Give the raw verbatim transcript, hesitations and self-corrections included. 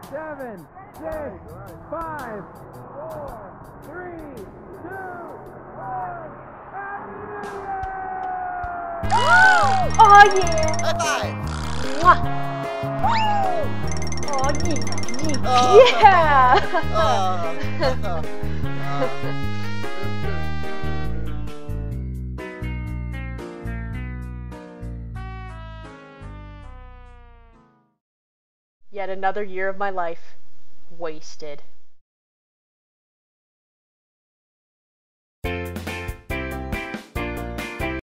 seven, six, five, four, three, two, one. Happy New Year! Oh yeah! High five! Mwah. Oh yeah! Yeah! Oh. Oh. Yet another year of my life wasted.